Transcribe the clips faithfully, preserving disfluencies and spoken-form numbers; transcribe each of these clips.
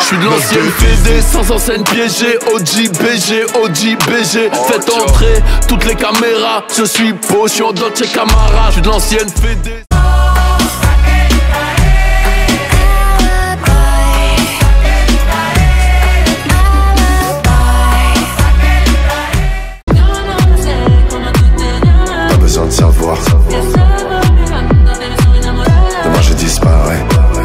suis de l'ancienne Fédé, sans enseigne piégée. O G B G, O G B G. Faites entrer toutes les caméras. Je suis beau, je suis en Dolce Camara. Je suis de l'ancienne Fédé. Pas besoin de savoir. Demain je disparais.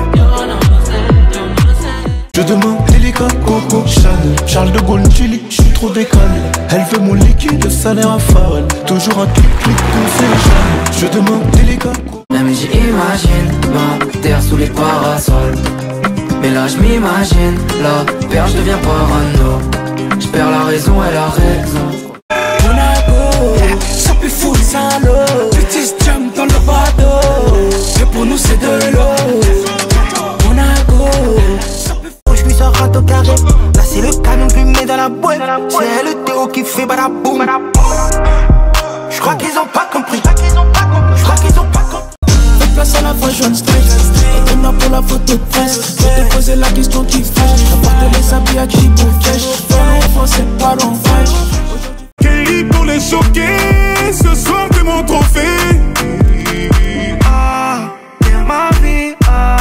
Je demande Délicat, Coco, Chanel, Charles de Gaulle, Chili, je suis trop décalé. Elle veut mon liquide, salaire à Farrell. Toujours un clic-clic, tout c'est Chanel. Je demande Délicat, Coco. Même j'imagine ma terre sous les parasols. Mais là je m'imagine, la père je deviens parano. Je perds la raison et la raison. Monaco, ça peut foutre salaud. Petit jam dans le bateau. Mais pour nous c'est de l'eau. Monaco, je suis sur un carré. Là c'est le canon qui met dans la boîte. C'est le Théo qui fait badaboum. Je crois qu'ils ont pas compris. Je crois qu'ils ont pas compris. Fais place à la fashion street. Et demain pour la photo de presse. Je vais te poser la question qui fâche. Apporte les habits à qui pour cash. Ballon français, ballon fraîche. Kelly pour les choquer. Ce soir t'es mon trophée. Ah, ma vie, ah.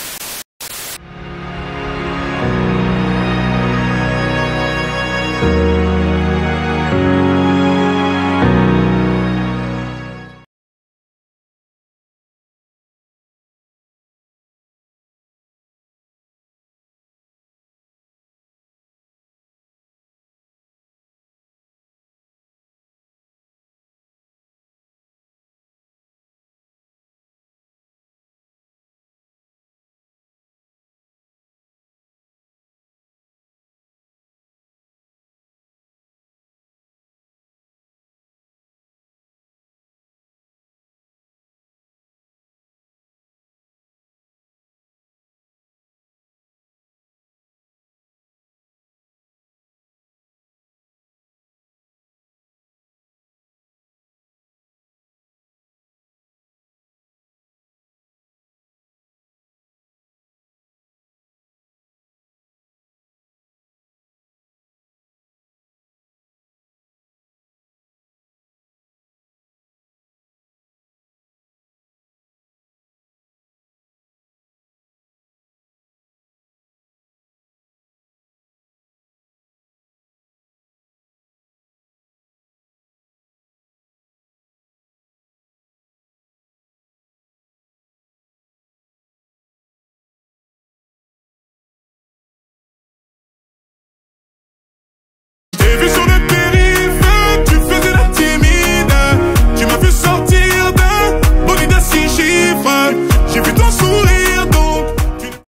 We'll be right back.